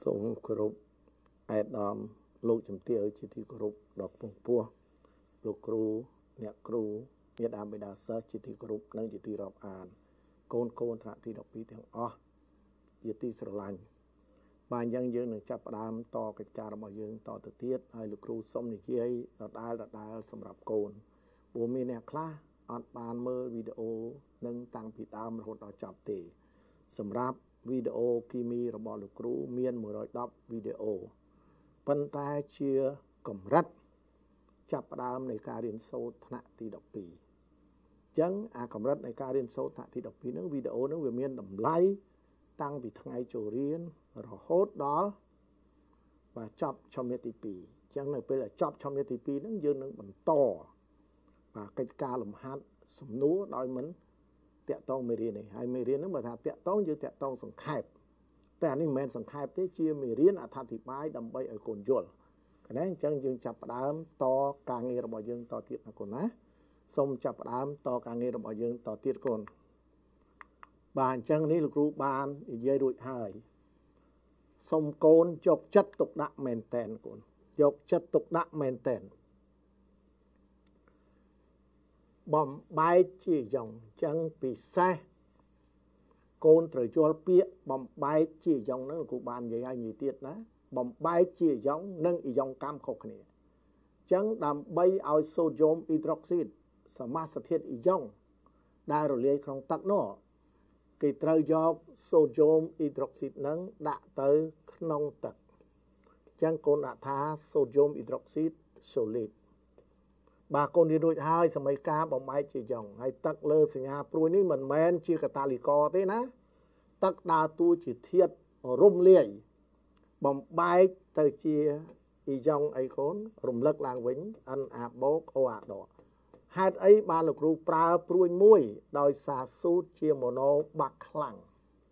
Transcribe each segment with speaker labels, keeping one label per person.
Speaker 1: សូមគោរពអាយដាមលោកជំទាវជាទីគោរពដ៏ខ្ពង់ខ្ពស់លោកគ្រូអ្នកគ្រូមាតាបិតាសិស្សជាទីគោរពនិងជាទីរាប់អានកូនថ្នាក់ទី12ទាំងអស់ជាទីស្រឡាញ់បាទអញ្ចឹងយើងនឹងចាប់ផ្ដើមតកិច្ចការរបស់យើងតទៅទៀតហើយលោកគ្រូសូមនិយាយដដែលសម្រាប់កូនព្រោះមានអ្នកខ្លះអត់បានមើលវីដេអូនឹងតាំងពីដើមរហូតដល់ចប់ទេសម្រាប់វីដេអូគីមីរបស់លោកគ្រូមាន110វីដេអូប៉ុន្តែជាកម្រិតចាប់ផ្ដើមនៃការរៀនសូត្រថ្នាក់ទី12អញ្ចឹងអាកម្រិតនៃការរៀនសូត្រថ្នាក់ទី12ហ្នឹងវីដេអូហ្នឹងវាមានតម្លៃតាំងពីថ្ងៃចូលរៀនរហូតដល់បាទចប់ជំនាន់ទី2អញ្ចឹងនៅពេលដែលចប់ជំនាន់ទី2ហ្នឹងយើងនឹងបន្តបាទកិច្ចការលំហាត់សំណួរដោយមិនតាក់ទងមេរៀននេះហើយមេរៀនហ្នឹងបើថាតាក់ទងយើងតាក់ទងសង្ខេបតែអានេះមិនមែនសង្ខេបទេជាមេរៀនអត្ថាធិប្បាយដើម្បីឲ្យកូនយល់ណាអញ្ចឹងយើងចាប់ផ្ដើមតការងាររបស់យើងតទៀតណាកូនណាសូមចាប់ផ្ដើមតការងាររបស់យើងតទៀតកូនបាទអញ្ចឹងនេះលោកគ្រូបាននិយាយរួចហើយសូមកូនយកចិត្តទុកដាក់មែនតែនកូនយកចិត្តទុកដាក់មែនតែនបំបែកជាយ៉ងចឹងពិសេសកូនត្រូវយល់ពាក្យបំបែកជាយ៉ងហ្នឹងលោកគ្រូបាននិយាយឲ្យនិយាយទៀតណាបំបែកជាយ៉ងនិងអ៊ីយ៉ងកម្មខុសគ្នាចឹងដើម្បីឲ្យសូដ្យូមអ៊ីដ្រុកស៊ីតសមាសធាតុអ៊ីយ៉ងដែលរលាយក្នុងទឹកនោះគេត្រូវយកសូដ្យូមអ៊ីដ្រុកស៊ីតហ្នឹងដាក់ទៅក្នុងទឹកចឹងកូនដាក់ថាសូដ្យូមអ៊ីដ្រុកស៊ីតសូលីតបាទកូនរៀនរួចហើយសមីការបំបែកជាយ៉ងហើយទឹកលើសញ្ញាព្រួយនេះមិនមែនជាកាតាលីករទេណាទឹកដើរតួជាធាតុរំលាយបំបែកទៅជាអ៊ីយ៉ងអីកូនរំលឹកឡើងវិញ Na បូក O អាដកហេតុអីបានលោកគ្រូប្រើព្រួយមួយដោយសារស៊ូតជាម៉ូណូបាក់ខ្លាំង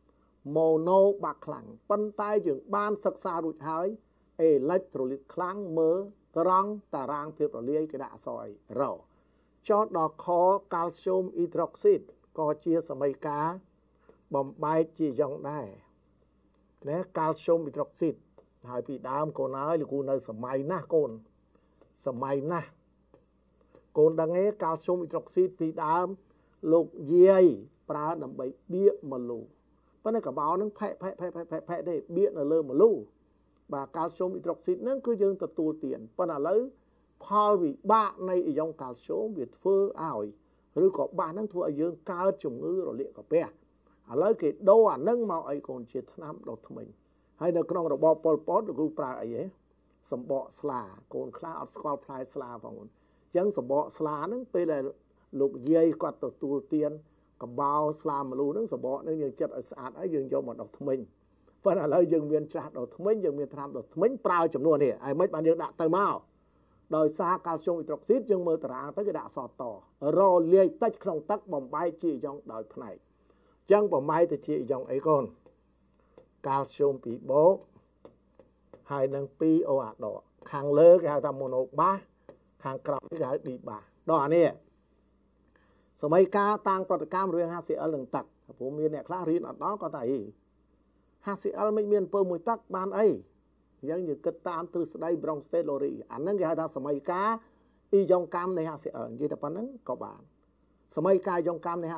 Speaker 1: ប៉ុន្តែយើងបានសិក្សារួចហើយអេឡិចត្រូលីតខ្លាំងមើលត្រង់តារាងភាពរលាយគេដាក់អក្សរអីរចោតដល់ខកាល់ស្យូមអ៊ីដ្រុកស៊ីតក៏ជាសមីការបំបែកជាយ៉ងដែរណាកាល់ស្យូមអ៊ីដ្រុកស៊ីតហើយពីដើមកូនហើយលោកគ្រូនៅសម័យណាស់កូនសម័យណាស់កូនដឹងទេកាល់ស្យូមអ៊ីដ្រុកស៊ីតពីដើមលោកយាយប្រើដើម្បីបៀកមលូប៉ុន្តែកបោនឹងផែកទេបៀកនៅលើមលូបាទកាល់ស្យូមអ៊ីដ្រុកស៊ីតហ្នឹងគឺយើងទទួលទានប៉ុន្តែឥឡូវផលវិបាកនៃអ៊ីយ៉ុងកាល់ស្យូមវាធ្វើឲ្យឬក៏បាសហ្នឹងធ្វើឲ្យយើងកើតជំងឺរលាកកាពះឥឡូវគេដូរអាហ្នឹងមកអីកូនជាថ្នាំដុសធ្មេញហើយនៅក្នុងរបបប៉ុលពតលោកគ្រូប្រើអីហ៎សម្បកស្លាកូនខ្លះអត់ស្គាល់ផ្លែស្លាបងប្អូនអញ្ចឹងសម្បកស្លាហ្នឹងពេលដែលលោកយាយគាត់ទទួលទានកបោស្លាមលូហ្នឹងសម្បកហ្នឹងយើងចិត្តឲ្យស្អាតហើយយើងយកមកដុសធ្មេញប៉ុន្តែឥឡូវយើងមានចាស់ដុសធ្មេញយើងមានថ្នាំដុសធ្មេញប្រើចំនួននេះហើយមិនបានយើងដាក់ទៅមកដោយសារកាល់ស្យូមអ៊ីដ្រុកស៊ីតយើងមើលតារាងទៅគេដាក់អក្សរតរលាយតិចក្នុងទឹកបំបែកជាអ៊ីយ៉ុងដោយផ្នែកអញ្ចឹងបំបែកទៅជាអ៊ីយ៉ុងអីកូនកាល់ស្យូម2បូកហើយនឹង2អូអាដកខាងលើគេហៅថាម៉ូណូបាសខាងក្រោមនេះគេហៅឌីបាសដល់អានេះសមីការតាំងប្រតិកម្មរវាង HCl និងទឹកព្រោះមានអ្នកខ្លះរៀនអត់ដល់គាត់ថាអី HCl មិនមានអំពើមួយទឹកបានអីអញ្ចឹងយើងគិតតាមទ្រឹស្ដី Bronsted-Lowry អាហ្នឹងគេហៅថាសមីការអ៊ីយ៉ុងកម្មនៃ HCl និយាយតែប៉ុណ្្នឹងក៏បានសមីការអ៊ីយ៉ុងកម្មនៃ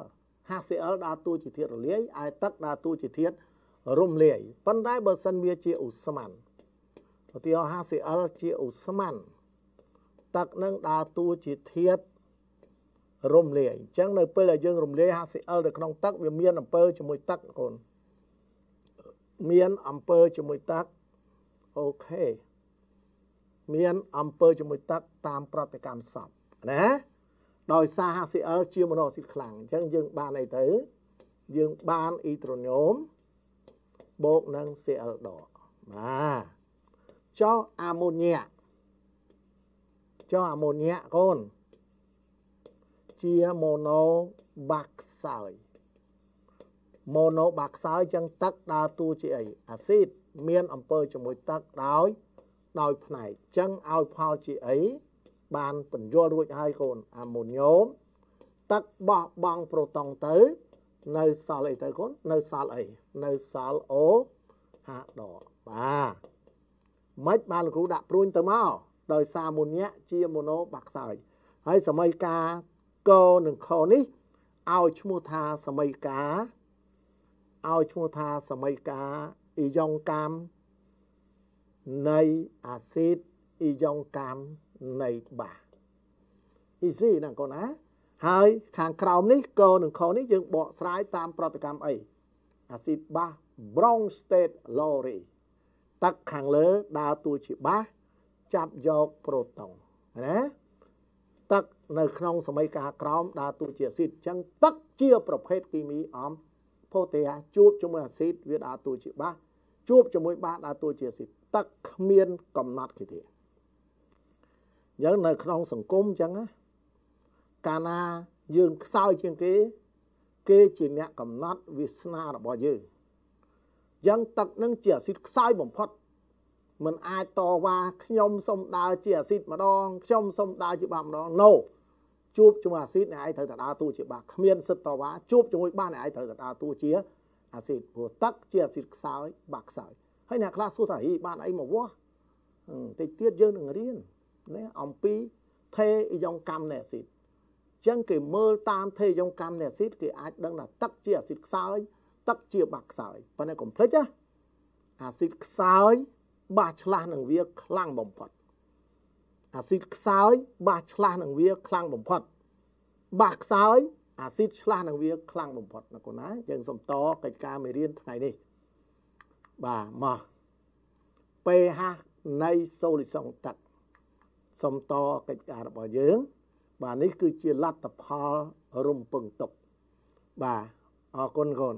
Speaker 1: HCl ដើរតួជាធាតុរលាយឯទឹកដើរតួជាធាតុរំលាយប៉ុន្តែបើសិនវាជាឧស្ម័នឧទាហរណ៍ HCl ជាឧស្ម័នទឹកនឹងដើរតួជាធាតុរំលាយអញ្ចឹងនៅពេលដែលយើងរំលាយ HCl នៅក្នុងទឹកវាមានអំពើជាមួយទឹកកូនមានអំពើជាមួយទឹកអូខេមានអំពើជាមួយទឹកតាមប្រតិកម្មសពណាដោយសារ HCl ជាម៉ូណូអាស៊ីតខ្លាំងអញ្ចឹងយើងបានអីទៅយើងបានអ៊ីត្រូញូមបូកនឹង Cl ដកបាទចុះអាម៉ូញ៉ាកូនជាម៉ូណូបាក់ខ្សោយចឹងទឹកដើរតួជាអីអាស៊ីតមានអំពើជាមួយទឹកដោយផ្នែកចឹងឲ្យផលជាអីបានបញ្យល់រួចហើយកូនអាម៉ូញ៉ូមទឹកបោះបង់ប្រូតុងទៅនៅសល់អីទៅកូននៅសល់អីនៅសល់អូហាដកបាទមិនបានលោកគ្រូដាក់ព្រួញទៅមកដោយសារមុននេះជាម៉ូណូបាក់ខ្សោយហើយសម័យកាលកនិងខនេះឲ្យឈ្មោះថាសម័យកាលឲ្យឈ្មោះថាសម័យកាលអ៊ីយ៉ុងកាមនៃអាស៊ីតអ៊ីយ៉ុងកាមនៃបាសអ៊ីស៊ីណាកូនណាហើយខាងក្រោមនេះកនិងខនេះយើងបកស្រាយតាមប្រតិកម្មអីអាស៊ីតបាស Bronsted Lowry ទឹកខាងលើដើរតួជាបាសចាប់យកប្រូតុងណាទឹកនៅក្នុងសម័យកាលក្រោមដើរតួជាអាស៊ីតអញ្ចឹងទឹកជាប្រភេទគីមីអំផូតេអាជួបជាមួយអាស៊ីតវាដើរតួជាបាសជួបជាមួយបាសដើរតួជាអាស៊ីតទឹកគ្មានកំណត់គេទេអញ្ចឹងនៅក្នុងសង្គមអញ្ចឹងណាកាលណាយើងខ្សោយជាងគេជាអ្នកកំណត់វាសនារបស់យើងអញ្ចឹងទឹកនឹងជាអាស៊ីតខ្សោយបំផុតមិនអាចតវ៉ាខ្ញុំសុំដើរជាអាស៊ីតម្ដងខ្ញុំសុំដើរជាបាសម្ដង no ជួបជាមួយអាស៊ីតអ្នកឯងត្រូវតែដើរតួជាបាសគ្មានសិទ្ធតវ៉ាជួបជាមួយបាសអ្នកឯងត្រូវតែដើរតួជាអាស៊ីតព្រោះទឹកជាអាស៊ីតខ្សោយបាសខ្សោយហើយអ្នកខ្លះសួរថាហីបានអីមកវាស់តិចទៀតយើងនឹងរៀនណាអំពីថេអ៊ីយ៉ុងកាំនៃអាស៊ីតចឹងគេមើលតាមថេយ៉ុងកាំនៃអាស៊ីតគេអាចដឹងថាទឹកជាអាស៊ីតខ្សោយទឹកជាបាសខ្សោយប៉ុន្តែកុំភ្លេចណាអាស៊ីតខ្សោយបាសឆ្លាស់នឹងវាខ្លាំងបំផុតអាស៊ីតខ្សោយបាសឆ្លាស់នឹងវាខ្លាំងបំផុតបាសខ្សោយអាស៊ីតឆ្លាស់នឹងវាខ្លាំងបំផុតណាកូនណាយើងសូមតកិច្ចការមេរៀនថ្ងៃនេះបាទមក pH នៃសូលីសុងទឹកសូមតកិច្ចការរបស់យើងបាទនេះគឺជាលទ្ធផលរំពឹងទុកបាទអរគុណកូន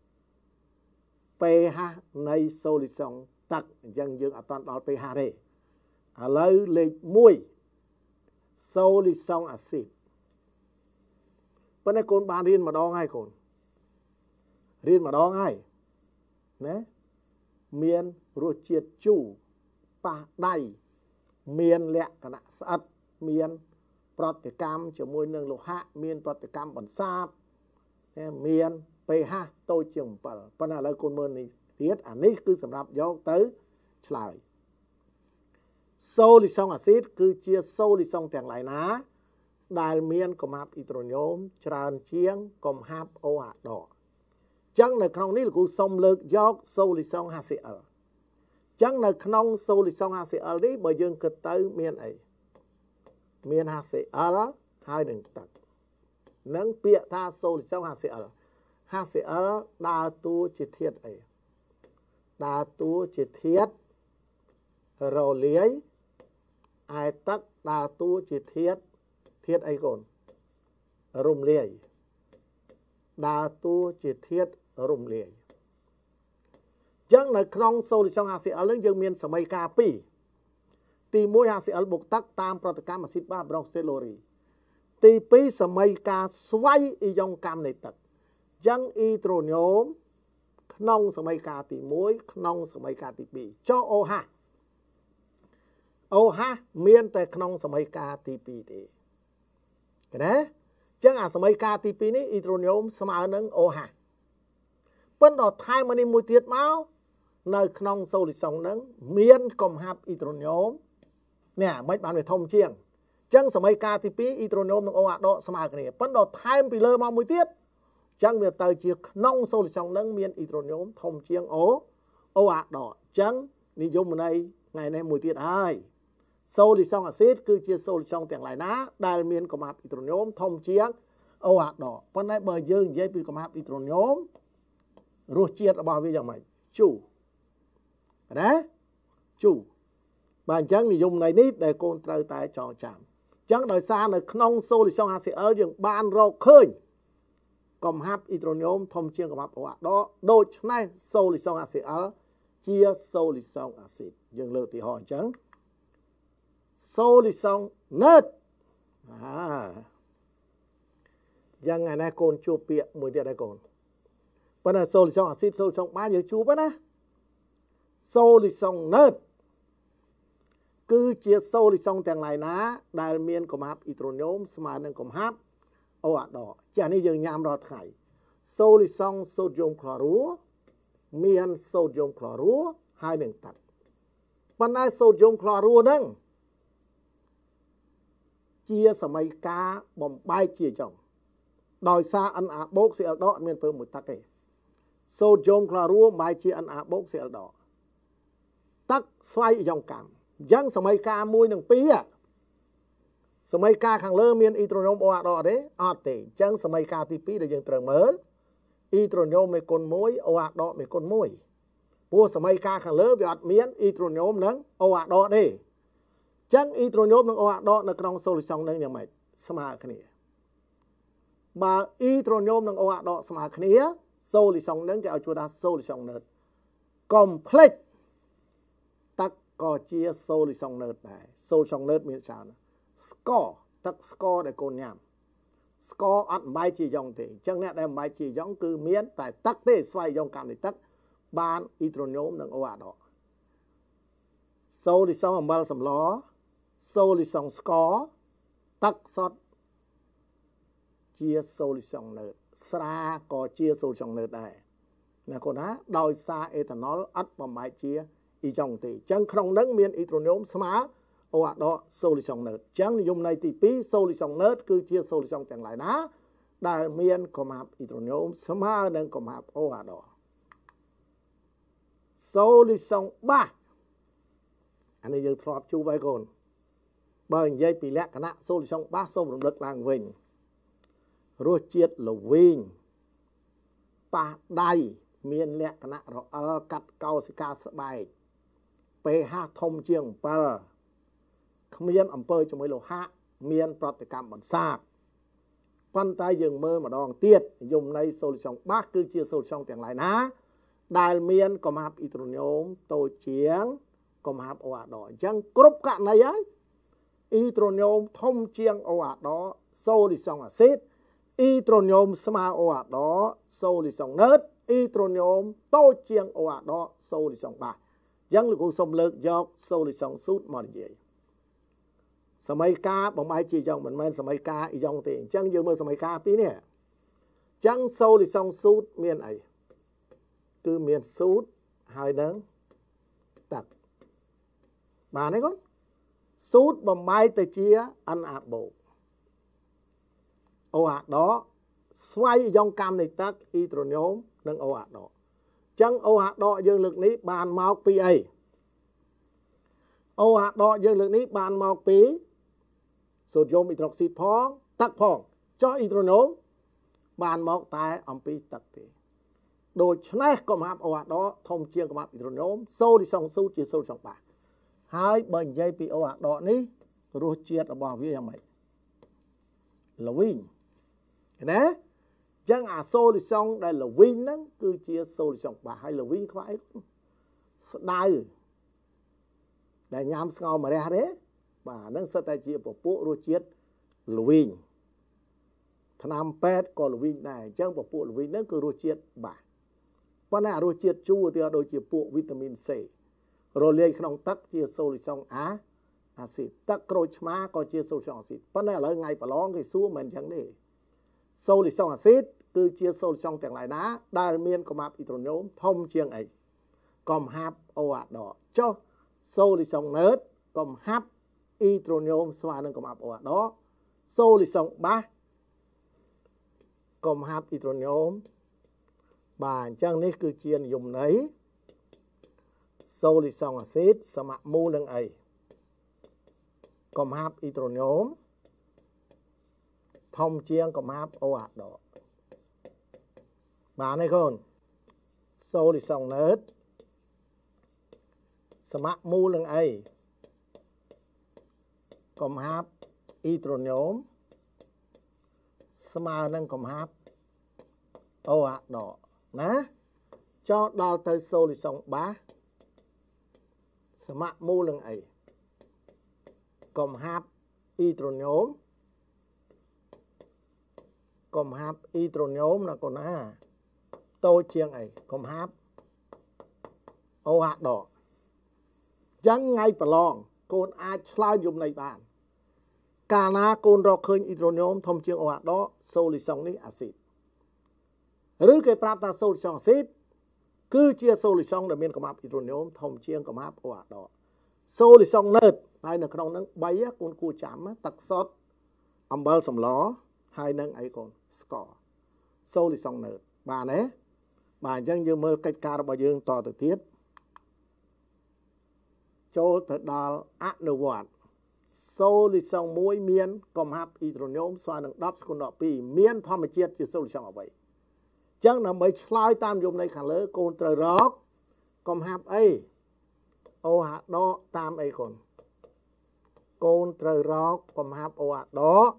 Speaker 1: pH នៃសូលីសុងទឹកអញ្ចឹងយើងអត់ដល់ pH ទេឥឡូវលេខ1សូលីសុងអាស៊ីតប៉ុន្តែកូនបានរៀនម្ដងហើយកូនរៀនម្ដងហើយណាមានរសជាតិជូរប៉ះដៃមានលក្ខណៈស្អិតមានប្រតិកម្មជាមួយនឹងលោហៈមានប្រតិកម្មបន្សាបមាន pH តូចជាង7ប៉ុន្តែឥឡូវកូនមើលនេះទៀតអានេះគឺសម្រាប់យកទៅឆ្លើយសូលីសុងអាស៊ីតគឺជាសូលីសុងទាំងឡាយណាដែលមានកំហាប់អ៊ីត្រូញូមច្រើនជាងកំហាប់អូអាដចឹងនៅក្នុងនេះលោកគ្រូសូមលើកយកសូលីសុង HCl ចឹងនៅក្នុងសូលីសុង HCl នេះបើយើងគិតទៅមានអីមាន HCl ហើយនឹងទឹកនឹងពាក្យថាសូលីសុង HCl HCl ដើរតួជាធាតុអីដើរតួជាធាតុរលាយឯទឹកដើរតួជាធាតុអីកូនរំលាយដើរតួជាធាតុរំលាយចឹងនៅក្នុងសូលីសុង HCl នឹងយើងមានសម័យកាល2ទី1 HCl បុកទឹកតាមប្រតិកម្មអាស៊ីតបាស Bronsted Lowry ទី2សម័យកាលស្វ័យអ៊ីយ៉ុងកាំនៃទឹកចឹងអ៊ីត្រូញូមក្នុងសម័យកាលទី1ក្នុងសម័យកាលទី2ចុះ OH OH មានតែក្នុងសម័យកាលទី2ទេឃើញទេចឹងអាសម័យកាលទី2នេះអ៊ីត្រូញូមស្មើនឹង OH ប៉ុន្តែថែមនេះមួយទៀតមកនៅក្នុងសូលីសុងហ្នឹងមានកំហាប់អ៊ីត្រូញូមនេះមិនបានវាធំជាងចឹងសម័យកាលទី2អ៊ីត្រូញូមនិងអូអាដស្មើគ្នាប៉ុន្តែថែមពីលើមកមួយទៀតចឹងវាទៅជាក្នុងសូលីសុងហ្នឹងមានអ៊ីត្រូញូមធំជាងអូអាដចឹងនិយមន័យថ្ងៃនេះមួយទៀតហើយសូលីសុងអាស៊ីតគឺជាសូលីសុងទាំងឡាយណាដែលមានកំហាប់អ៊ីត្រូញូមធំជាងអូអាដប៉ុន្តែបើយើងនិយាយពីកំហាប់អ៊ីត្រូញូមរសជាតិរបស់វាយ៉ាងម៉េចជូរណាជូរបាទអញ្ចឹងនិយមន័យនេះដែលកូនត្រូវតែចងចាំអញ្ចឹងដោយសារនៅក្នុងសូលីសុង HCl យើងបានរកឃើញកំហាប់អ៊ីត្រូញូមធំជាងកំហាប់អូអាដដូច្នេះសូលីសុង HCl ជាសូលីសុងអាស៊ីតយើងលើកឧទាហរណ៍អញ្ចឹងសូលីសុង NERD យ៉ាងថ្ងៃនេះកូនជួបពាក្យមួយទៀតហើយកូនប៉ុន្តែសូលីសុងអាស៊ីតសូលីសុងបាសយើងជួបណាសូលីសុង NERD គឺជាសូលីសុងទាំងឡាយណាដែលមានកំហាប់អ៊ីត្រូញូមស្មើនឹងកំហាប់អូអាដចាស់នេះយើងញ៉ាំរាល់ថ្ងៃសូលីសុងសូដ្យូមក្លរ៉ូមានសូដ្យូមក្លរ៉ូ hai nâng tắt ban nay sodium chlorua nâng chia sầm mấy cá bom bay chia chồng đòi xa ăn à bốc sẽ đọ miền phương một tắc kì sodium chlorua bay chia ăn à bốc sẽ đọ tắc xoay dòng cảm dân sầm mấy cá môi nâng pí à sầm mấy cá khang lơ miền itronium oa đọ đấy à tệ dân sầm mấy cá tí pí để dân trường mới itronium mấy con mối oa đọ mấy con mối bùa sầm mấy cá khang lơ bị ọt miền itronium nâng oa đọ đấy chẳng itronium nâng oa đọ nâng trong solution nâng như vậy sama cái này bà itronium nâng oa đọ sama cái này solution nâng cái chua đa solution nâng complex tắc có chia solution nâng này solution nâng miễn sao score tắc score để cô nhảm score ăn bài chỉ dòng thì chẳng nè đem bài chỉ dòng cứ miễn tại tắc tế xoay dòng cảm thì tắc ban itronium nâng oa đọ solution âm bal sầm ló solution score tắc sót chia solution nợ xa có chia solution nợ đây nè cô ná đòi xa ethanol ắt bằng máy chia y trong thì chẳng không nâng miền itronium smá ô ạ đó solution nợ chẳng dùng này thì phí solution nợ cứ chia solution chẳng lại ná đại miền có hạp itronium smá nâng có hạp ô ạ đó solution 3อันนี้ยังทรอบชูไว้ก่อนบางยัยปีแรกคณะโซลิชองบ้าส้มรำลึกลางเวงรัวเจียดหลวิงปาไดเมียนแรกคณะเราเอากัดเกาสิกาสบายไปห้าทมเจียงเปอร์ขมีนอำเภอจมวยโลหะเมียนปฏิกรรมบันซาบปันตายยังเมื่อมาดองเตียดยุ่มในโซลิชองบ้าคือเจียโซลิชองแต่งหลายนะได้เมียนก็มาอิตรนิยมโตเจียงก็มาโออาดอยังกรุบกันไหนยัยอิตรนิยมทมเจียงโออาดอโซลิซองอาซิดอิตรนิยมสมาโออาดอโซลิซองเนิร์ดอิตรนิยมโตเจียงโออาดอโซลิซองบายังหรือกูสมเลิกยอกโซลิซองสูดมอดเย่สมัยกาบอกไม่จีจองเหมือนมันสมัยกาอีจองตีจังยืมเมื่อสมัยกาปีเนี่ยจังโซลิซองสูดเมียนไอคือเมียนสูดหายนังตักมาไหนก่อนสูตรบำไม้ตะเจียอันอาบโบโออาดอสวายยองกรรมในตักอีตรนิยมนั่งโออาดอจังโออาดอยังลึกนี้บานเมาปีไอโออาดอยังลึกนี้บานเมาปีโซเดียมอิตรอกซิดพองตักพองจ่ออีตรนิยมบานเมาตายอัมปีตักตีโดยชนะก็มาโออาดอทมเชียงก็มาอิตรนิยมโซดิซองสูจีโซดิซองปาhai bệnh dây bị ô ạc đỏ ní rùa chiết ở bò với mày là win nè chẳng à xô thì xong đây là win đó cứ chia xô thì xong bà hay là win khoái đai để nhám sao mà ra đấy bà nâng sơ tay chia bộ bộ rùa chiết là win tham pet còn là win này chẳng bộ bộ là win đó cứ rùa chiết bà con này rùa chiết chua thì đôi chia bộ vitamin C rồi lên trong tắc chia solution acid tắc rồi má có chia solution acid vấn đề là ngày phải lo cái số mình chẳng để solution acid cứ chia solution chẳng lại ná đại miên có map itronium thông chiêng ấy còn hạp ô ạt đỏ cho solution nớt còn hạp itronium xoa nâng có map ô ạt đó solution 3còn hạp itronium bà chẳng này cứ chia dùng đấy solution acid สมะมูลไอก็มาบอิตรนิยมทอมเจียงก็มาบโออาดดอกมาในคนโซลิซองเนิร์ดสมะมูลไอก็มาบอิตรนิยมสมานั่งก็มาบโออาดดอกนะจอดอลเตอร์โซลิซองบ้าสมะมูลไอกลมฮับอีตรนิยมกลมฮับอีตรนิยมนะคนนะโตเชียงกลมฮับโอหักดอกยังไงปลองโกนอาชลายยุมในบ้านกานาโกนรอเคยอีตรนิยมทอมเชียงโอหักดอกโซลิซองนี่อาซิดหรือเกิดปราบตาโซลิซองอาซิด cứ chia solution để miền cầm áp hydronium thông chiên cầm áp ồ đó solution nớt hai nâng trong nâng bay á con cua chạm á tắc sót âm bal sầm ló hai nâng ấy còn score solution nớt bà nè bà chẳng như mơ cách ca bao dương to từ tiết cho thật đào ác nửa vọt solution muối miên cầm áp hydronium xoa nâng đắp con đỏ pi miên thom mà chết chỉ solution ở vậy chẳng là mấy slide tam dùng này khả lỡ con trời róc cầm hạp ấy ô hạt đó tam ấy còn con trời róc cầm hạp ô hạt đó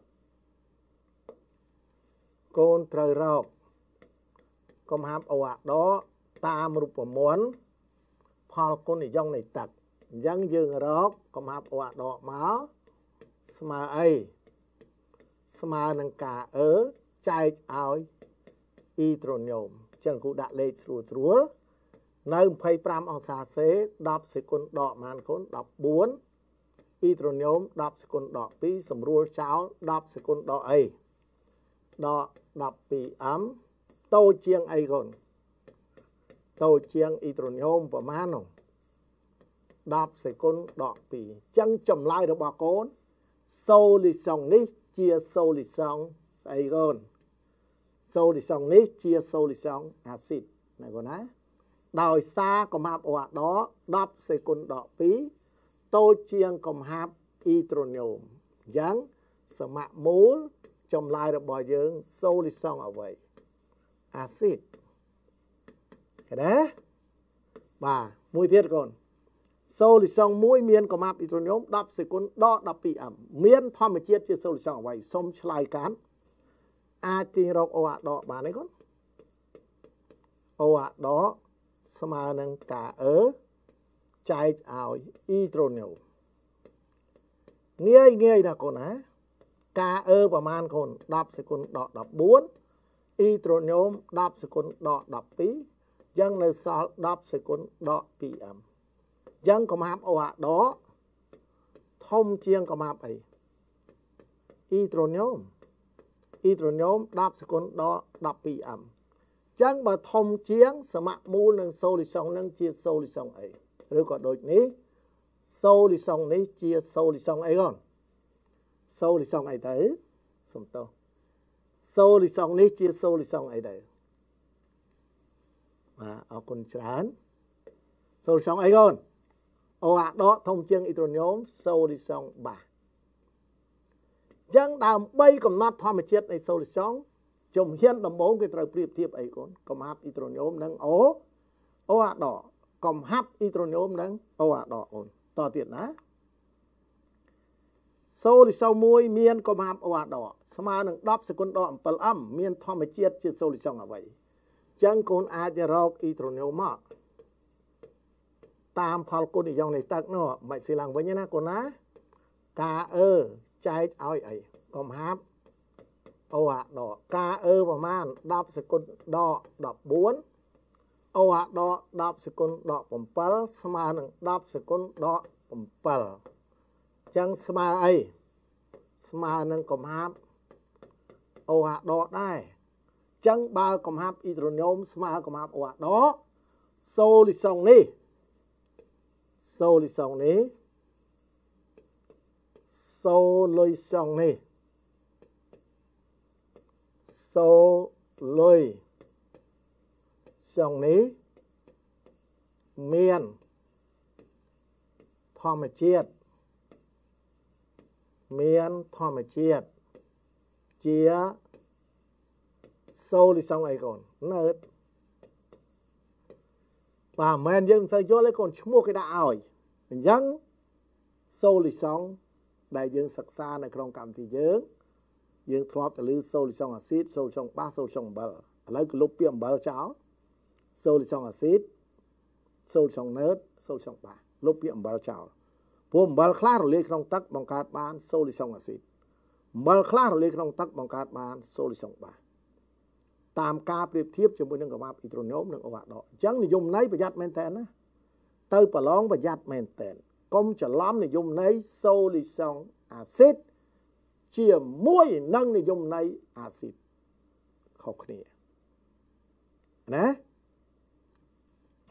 Speaker 1: con trời róc cầm hạp ô hạt đó tam rụp vào muốn phò con này dòng này tật dân dương róc cầm hạp ô hạt đó máu mà ấy mà nâng cả ở chai áo hydronium chẳng cũng đã lên sủa nơi phây pram ông xa xế đọc sẽ con đọ màn khốn đọc 4 hydronium đọc sẽ con đọ tí sầm rùa cháo đọc sẽ con đọ ấy đọ đọc bị ấm tô chiêng ấy còn tô chiêng hydronium và màn không đọc sẽ con đọ bị chẳng chầm lại được bà con solution ní chia solution ấy còn solution ní chia solution acid này còn á đòi xa cầm hạp ổ đó đắp sẽ con đỏ phí tô chiêng cầm hạp hydronium dáng sở mạ mối trong lại được bỏ dưỡng solution ở vậy acid cái đấy và mùi thiết còn solution muối miên cầm hạp hydronium đắp sẽ con đỏ đắp bị ẩm miên thom mà chết chia solution ở vậy xong lại cán ai tin rộng ổ đó bà này con ổ đó mà nâng cả ở chai ảo hydronium nghe là con á cả ở và man con đọc sẽ con đọ đọc 4 hydronium đọc sẽ con đọ đọc tí dân nơi sao đọc sẽ con đọ bị ẩm dân có map ổ đó thông chiêng có map ấy hydronium đọc sẽ con đọ đọc bị ẩm chẳng bà thông chiếng sở mạc mũ nâng solution nâng chia solution ấy rồi còn đôi ní solution ní chia solution ấy còn solution ấy đấy xong tao solution ní chia solution ấy đấy và ở con chán solution ấy còn ồ ạ đó thông chiêng hydronium solution 3 chẳng đàm bay cầm nát thoa mà chết này solution chồng hiên đầm bóng cái trời priệp thiệp ấy con cầm hấp hydronium nâng ô ạ đỏ cầm hấp hydronium nâng ô ạ đỏ ổn to tiện á solution muối miên cầm hấp ô ạ đỏ mà nâng đắp sẽ con đỏ bật âm miên thoa mà chết chết solution ở vậy chẳng con ai để rau hydronium mà tam phal con thì dòng này tắc nó mày xì lăng với nhá con á cá trái áo ấy cầm hấp ô ạ đỏ ca và man đọc sẽ con đỏ đọc 4 ô ạ đỏ đọc sẽ con đỏ bầm pal mà nâng đọc sẽ con đỏ bầm pal chẳng mà ấy mà nâng cầm hấp ô ạ đỏ đây chẳng ba cầm hấp hydronium mà cầm hấp ô ạ đó solution ní solution ní miền thom mà chết chia solution ấy còn nớt và men dân xây cho lấy còn mua cái đạo mình dân solution đại dương sắc xa này trong cảm thì dương thọp từ lưu solution acid solution 3 solution 7 lấy cái lúc piệm 7 cháo solution acid solution nớt solution 3 lúc piệm 7 cháo phùm 7 khá rồi lấy trong tắc bằng cát bán solution acid 7 khá rồi lấy trong tắc bằng cát bán solution 3 tam ca priệp thiếp cho mỗi nâng gặp hydronium nâng ổ hạt đó chẳng thì dùng nấy phải giặt men tên á tới bà lóng và giặt men tên công trở lắm thì dùng nấy solution acid chia muối nâng thì dùng nấy acid khóc nè nè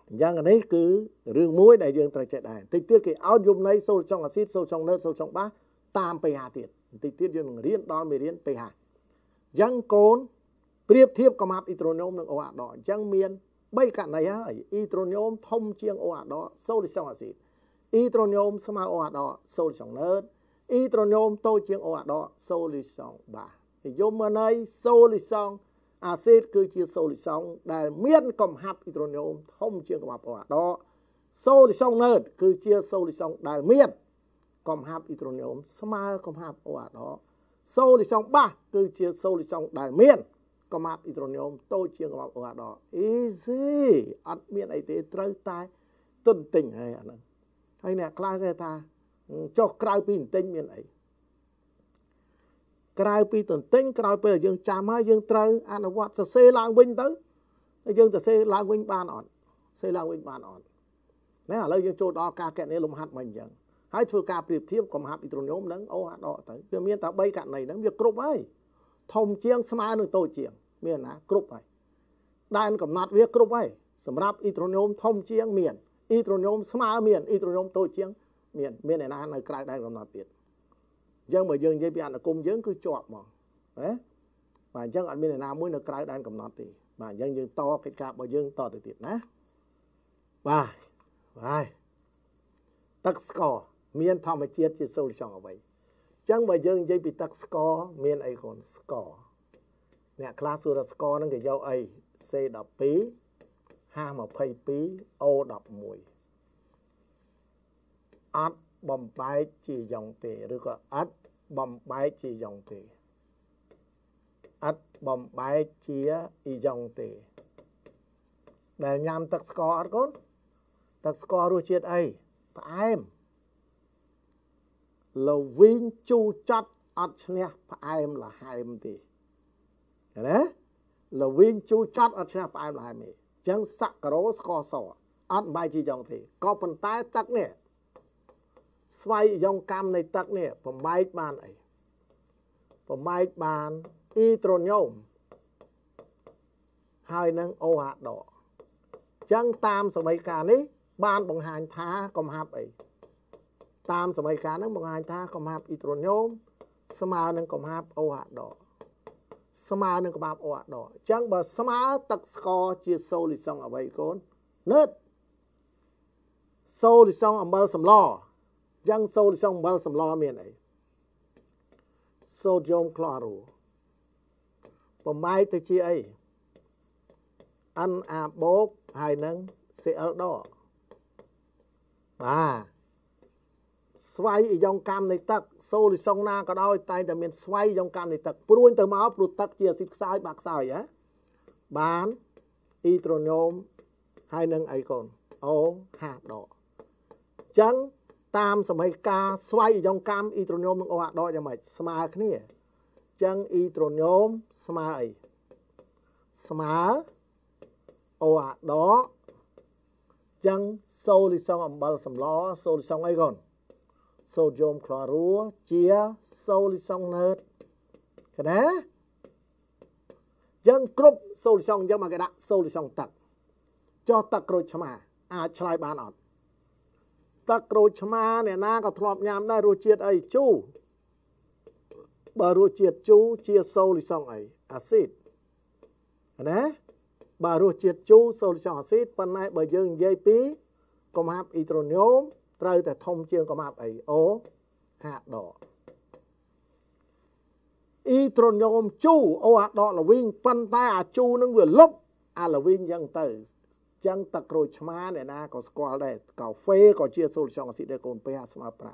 Speaker 1: យ៉ាងនេះគឺរឿងមួយដែលយើងត្រូវចេះដែរតិចទៀតគេឲ្យយំនៃសូលចុងអាស៊ីតសូលចុងណឺតសូលចុងបាសតាម pH ទៀតបន្តិចទៀតយើងនឹងរៀនដល់មេរៀន pH អញ្ចឹងកូនប្រៀបធៀបកំហាប់អ៊ីត្រូញូមនិងអូអាដអញ្ចឹងមាន3ករណីហើយអ៊ីត្រូញូមធំជាងអូអាដសូលចុងអាស៊ីតអ៊ីត្រូញូមស្មើអូអាដសូលចុងណឺតអ៊ីត្រូញូមតូចជាងអូអាដសូលចុងបាសនិយមន័យសូលចុងអាស៊ីតគឺជាសូលចុងដែលមានកំហាប់អ៊ីត្រូញូមធំជាងកំហាប់អូអាដសូលចុងណឺតគឺជាសូលចុងដែលមានកំហាប់អ៊ីត្រូញូមស្មើកំហាប់អូអាដសូលចុងបាសគឺជាសូលចុងដែលមានកំហាប់អ៊ីត្រូញូមតូចជាងកំហាប់អូអាដ easy អត់មានអីទេត្រូវតែទុនទិញហើយអាហ្នឹងហើយអ្នកខ្លះគេថាចុះក្រៅពីទិញមានអីក្រៅពីទន្ទិញក្រោយពេលយើងចាំហើយយើងត្រូវអនុវត្តសរសេរឡើងវិញទៅហើយយើងសរសេរឡើងវិញបានអត់សរសេរឡើងវិញបានអត់ណែឥឡូវយើងចូលដល់ការកណនាលំហាត់មិនអញ្ចឹងហើយធ្វើការប្រៀបធៀបកំហាប់អ៊ីត្រូញូមនិងអូអាដទៅវាមានតែ3ករណីហ្នឹងវាគ្រប់ហើយធំជាងស្មើនឹងតូចជាងមានណាគ្រប់ហើយដែនកំណត់វាគ្រប់ហើយសម្រាប់អ៊ីត្រូញូមធំជាងមានអ៊ីត្រូញូមស្មើមានអ៊ីឯណានៅក្រៅដែនកំណត់ទៀតអញ្ចឹងបើយើងនិយាយពីអនុគមយើងគឺជាប់ហ្មងណាបាទអញ្ចឹងអត់មានឯណាមួយនៅក្រៅដែនកំណត់ទេបាទអញ្ចឹងយើងតកិច្ចការរបស់យើងតទៅទៀតណាបាទទឹកស្ករមានធម្មជាតិជាសូលចុងអ្វីអញ្ចឹងបើយើងនិយាយពីទឹកស្ករមានអីកូនស្ករអ្នកខ្លះសួរថាស្ករហ្នឹងគេយកអី C12 H22 O11 អត់បំបែកជាយ៉ុងទេឬក៏អត់បំបែកជាយ៉ុងទេអត់បំបែកជាអ៊ីយ៉ុងទេដែលញ៉ាំទឹកស្ករអត់កូនទឹកស្កររសជាតិអីផ្អែមល្វីងជូរចត់អត់ឈ្នះផ្អែមល្ហែមទេណាល្វីងជូរចត់អត់ឈ្នះផ្អែមល្ហែមទេអញ្ចឹងសាក់ការ៉ូស្ករសអត់បំបែកជាយ៉ុងទេក៏ប៉ុន្តែទឹកនេះស្វ័យយ៉ុងកម្មនៃទឹកនេះបំបែកបានអីបំបែកបានអ៊ីត្រូញូមហើយនឹងអូអាដអញ្ចឹងតាមសមីការនេះបានបង្ហាញថាកំហាប់អីតាមសមីការហ្នឹងបង្ហាញថាកំហាប់អ៊ីត្រូញូមស្មើនឹងកំហាប់អូអាដស្មើនឹងកំហាប់អូអាដអញ្ចឹងបើស្មើទឹកស្ករជាសូលីសុងអ្វីកូនណឺតសូលីសុងអំបិលសម្លយ៉ាងសូលីសុងអំបិលសម្លមានអីសូដ្យូមក្លរូបំបែកទៅជាអី Na បូកហើយនឹង Cl ដបាទស្វ័យយ៉ុងកម្មនៃទឹកសូលីសុងណាក៏ដោយតែតែមានស្វ័យយ៉ុងកម្មនៃទឹកព្រួញទៅមកព្រោះទឹកជាអាស៊ីតខ្សោយបាក់ខ្សោយហ៎បានអ៊ីត្រូញូមហើយនឹងអីកូន OH ដអញ្ចឹងតាមសមីការស្វ័យយ៉ុងកម្មអ៊ីត្រូញូមនិងអូអាដយ៉ាងម៉េចស្មើគ្នាអញ្ចឹងអ៊ីត្រូញូមស្មើអីស្មើអូអាដអញ្ចឹងសូលីសុងអំបិលសម្លសូលីសុងអីកូនសូដ្យូមក្លរូជាសូលីសុងណឺតឃើញណាអញ្ចឹងគ្រប់សូលីសុងអញ្ចឹងមកគេដាក់សូលីសុងទឹកចុះទឹកក្រូចឆ្មាអាចឆ្លើយបានអត់ទឹកក្រូចឆ្មាអ្នកណាក៏ធ្លាប់ញ៉ាំដែររសជាតិអីជូរបើរសជាតិជូរជាសូលីសុងអីអាស៊ីតណាបើរសជាតិជូរសូលីសុងអាស៊ីតប៉ុន្តែបើយើងនិយាយពីកំហាប់អ៊ីត្រូញូមត្រូវតែធំជាងកំហាប់អីអូហាដអ៊ីត្រូញូមជូរអូហាដល្វីងប៉ុន្តែអាជូរនឹងវាលុបអាល្វីងអញ្ចឹងទៅចឹងទឹកក្រូចឆ្មាអ្នកណាក៏ស្គាល់ដែរកាហ្វេក៏ជាសូលីសុងអាស៊ីតដែរកូន pH ស្មើ5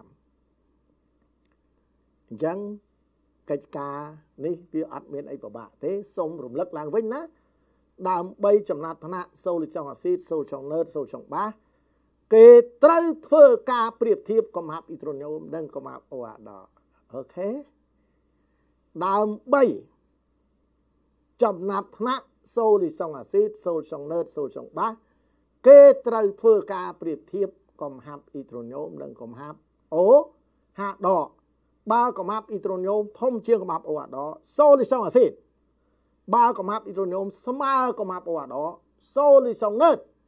Speaker 1: អញ្ចឹងកិច្ចការនេះវាអត់មានអីពិបាកទេសូមរំលឹកឡើងវិញណាដើម្បីចំណាត់ថ្នាក់សូលីសុងអាស៊ីតសូលីសុងណឺតសូលីសុងបាសគេត្រូវធ្វើការប្រៀបធៀបកំហាប់អ៊ីត្រូញូមនិងកំហាប់អូអាដអូខេដើម្បីចំណាត់ថ្នាក់សូលីសុងអាស៊ីតសូលីសុងណឺតសូលីសុងបាសគេត្រូវធ្វើការប្រៀបធៀបកំហាប់អ៊ីត្រូញូមនិងកំហាប់អូហាដបើកំហាប់អ៊ីត្រូញូមធំជាងកំហាប់អូអាដសូលីសុងអាស៊ីតបើកំហាប់អ៊ីត្រូញូមស្មើកំហាប់អូអាដសូលីសុងណឺត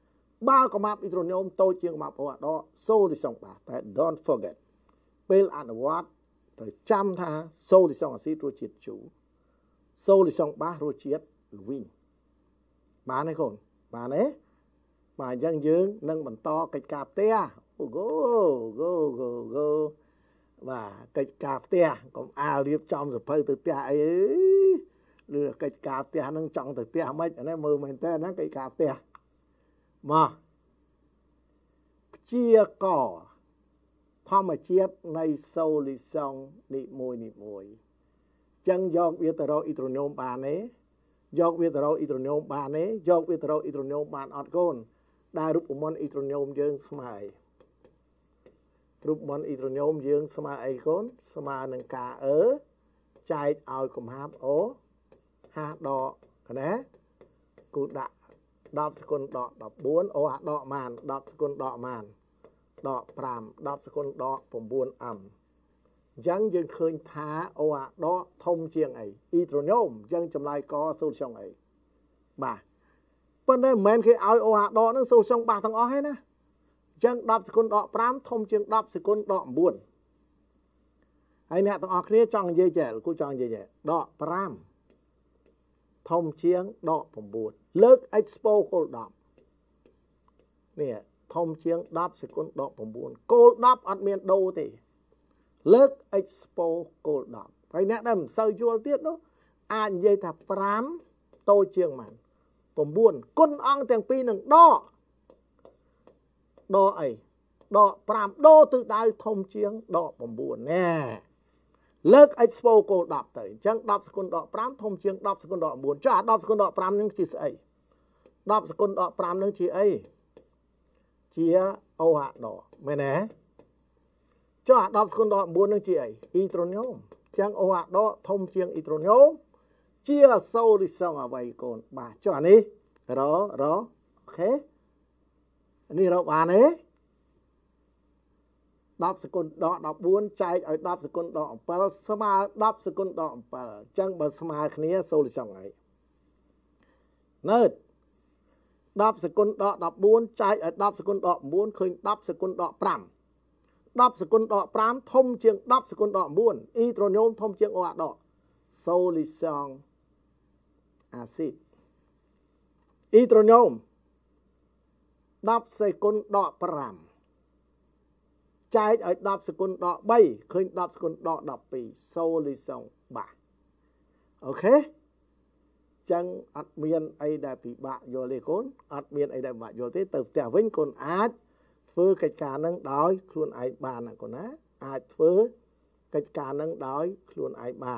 Speaker 1: ba có map itronium tôi chiêng map ở đó solution baแต่ don't forget ពេលអនុវត្តត្រូវចាំថា solution អាស៊ីតរសជាតិជូរ solution បាសរសជាតិល្វីងបានទេកូនបានទេបាទអញ្ចឹងយើងនឹងបន្តកិច្ចការផ្ទះអូហ្គោបាទកិច្ចការផ្ទះកុំអាលរៀបចំសភៅទៅផ្ទះអីឬកិច្ចការផ្ទះហ្នឹងចង់ទៅផ្ទះមិនអានេះមើលមែនតើណាកិច្ចការផ្ទះមកព្យាករណ៍ធម្មជាតិនៃ solution នីមួយចឹងយកវាទៅរកអ៊ីដ្រូញូមបានទេយកវាទៅរកអ៊ីដ្រូញូមបានទេយកវាទៅរកអ៊ីដ្រូញូមបានអត់កូនដែលរូបមន្តអ៊ីដ្រូញូមយើងស្មើរូបមន្តអ៊ីដ្រូញូមយើងស្មើអីកូនស្មើនឹងការចែកឲ្យកំហាប់អូហាដកណាគូដាក់10សេគុណដក14អូអាដកម៉ាន10សេគុណដកម៉ានដក5 10សេគុណដក9អំអញ្ចឹងយើងឃើញថាអូអាដកធំជាងអីអ៊ីដ្រូញូមអញ្ចឹងចម្លើយកសូលសុងអីបាទប៉ុន្តែមិនមែនគេឲ្យអូអាដកហ្នឹងសូលសុងបាសទាំងអស់ទេណាអញ្ចឹង10សេគុណដក5ធំជាង10សេគុណដក9ហើយអ្នកទាំងអស់គ្នាចង់និយាយចេះគូចង់និយាយចេះដក5ធំជាងដក9លើក expo គោល10នេះធំជាង10សេគុណដក9គោល10អត់មានដូរទេលើក expo គោល10ហើយអ្នកដែលមិនសូវយល់ទៀតនោះអាចនិយាយថា5តូចជាងម៉ាន9គុណអង្គទាំងពីរនឹងដកអីដក5ដូរទិសដៅធំជាងដក9ណែលើក expo គោល10ទៅអញ្ចឹង10សេគុណដក5ធំជាង10សេគុណដក9ចុះអា10សេគុណដក5នឹងជាស្អី10សេគុណដក5នឹងជាអីជាអូហាដកមែនទេចុះអា10សេគុណដក9នឹងជាអីអ៊ីដ្រូញូមអញ្ចឹងអូហាដកធំជាងអ៊ីដ្រូញូមជាសូលីសុងអ្វីកូនបាទចុះអានេះរអូខេនេះរកបានទេ10សេគុណដក14ចែកឲ្យ10សេគុណដក7ស្មើ10សេគុណដក7អញ្ចឹងបើស្មើគ្នាសូលីសុងអីណឺត10សេគុណដក14ចែកឲ្យ10សេគុណដក9ឃើញ10សេគុណដក5 10សេគុណដក5ធំជាង10សេគុណដក9អ៊ីដ្រូញូមធំជាងអូអាដកសូលីសុងអាស៊ីតអ៊ីដ្រូញូម10សេគុណដក5ចែកឲ្យ10សេគុណដក3ឃើញ10សេគុណដក12សូលីសុងបាអូខេចឹងអត់មានអីដែលពិបាកយល់ទេកូនអត់មានអីដែលពិបាកយល់ទេទៅផ្ទះវិញកូនអាចធ្វើកិច្ចការនឹងដោយខ្លួនឯងបានណាកូនណាអាចធ្វើកិច្ចការនឹងដោយខ្លួនឯងបាន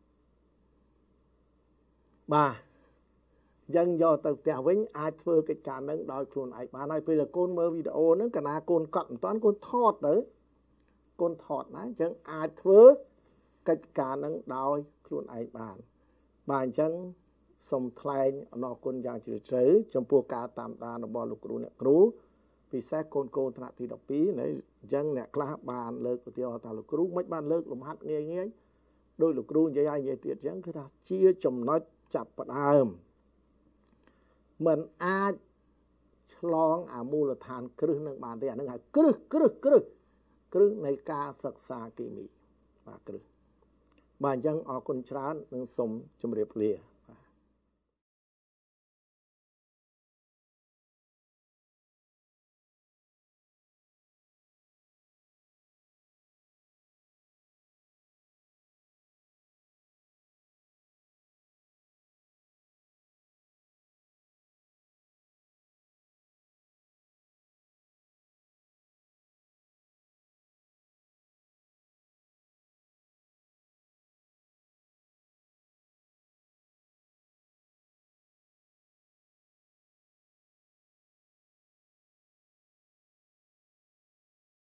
Speaker 1: បាទយើងយកទៅផ្ទះវិញអាចធ្វើកិច្ចការនឹងដោយខ្លួនឯងបានហើយពេលកូនមើលវីដេអូហ្នឹងកាលណាកូនកត់មិនតាន់កូនថតទៅកូនថតណាអញ្ចឹងអាចធ្វើកិច្ចការនឹងដោយខ្លួនឯងបានបាទអញ្ចឹងសូមថ្លែងអំណរគុណយ៉ាងជ្រាលជ្រៅចំពោះការតាមដានរបស់លោកគ្រូអ្នកគ្រូពិសេសកូនថ្នាក់ទី12នៅអញ្ចឹងអ្នកខ្លះបានលើកឧទាហរណ៍ថាលោកគ្រូមិនបានលើកលំហាត់ងាយដោយលោកគ្រូនិយាយឲ្យនិយាយទៀតអញ្ចឹងគឺថាជាចំណុចចាប់ផ្ដើមមិនអាចឆ្លងអាមូលដ្ឋានគ្រឹះនឹងបានទេអានឹងហៅគ្រឹះនៃការសិក្សាគីមីបាទគ្រឹះបាទអញ្ចឹងអរគុណច្រើននិងសូមជម្រាបលា